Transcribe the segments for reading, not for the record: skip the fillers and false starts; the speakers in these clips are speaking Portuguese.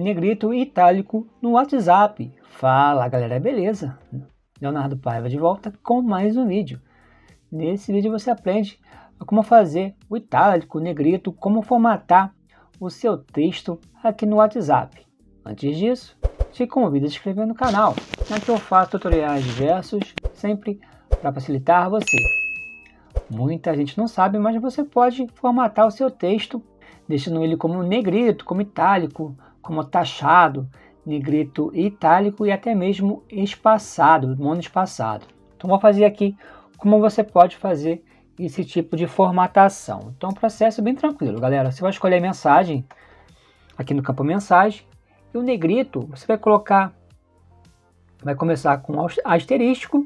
negrito e itálico no WhatsApp. Fala galera, beleza? Leonardo Paiva de volta com mais um vídeo. Nesse vídeo você aprende como fazer o itálico, o negrito, como formatar o seu texto aqui no WhatsApp. Antes disso, te convido a se inscrever no canal. Aqui eu faço tutoriais diversos, sempre para facilitar você. Muita gente não sabe, mas você pode formatar o seu texto, deixando ele como negrito, como itálico, como taxado, negrito e itálico e até mesmo espaçado, monoespaçado. Então vou fazer aqui como você pode fazer esse tipo de formatação. Então é um processo bem tranquilo, galera. Você vai escolher a mensagem aqui no campo mensagem e o negrito você vai colocar, vai começar com asterístico,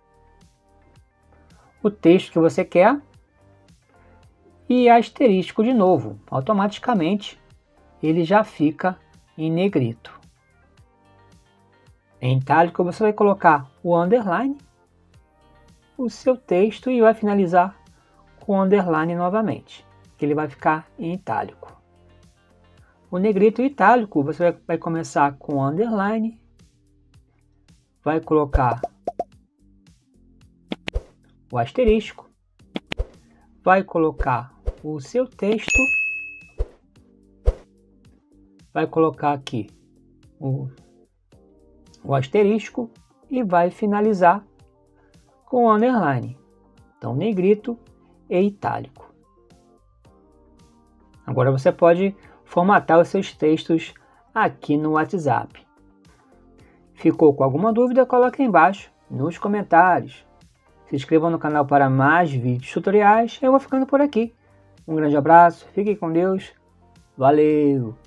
o texto que você quer e asterístico de novo. Automaticamente ele já fica em negrito. Em itálico você vai colocar o underline, o seu texto e vai finalizar com o underline novamente, que ele vai ficar em itálico. O negrito itálico você vai começar com o underline, vai colocar o asterístico, vai colocar o seu texto, vai colocar aqui o asterístico e vai finalizar com o underline. Então, negrito e itálico. Agora você pode formatar os seus textos aqui no WhatsApp. Ficou com alguma dúvida? Coloque aí embaixo nos comentários. Se inscreva no canal para mais vídeos tutoriais. Eu vou ficando por aqui. Um grande abraço, fique com Deus. Valeu!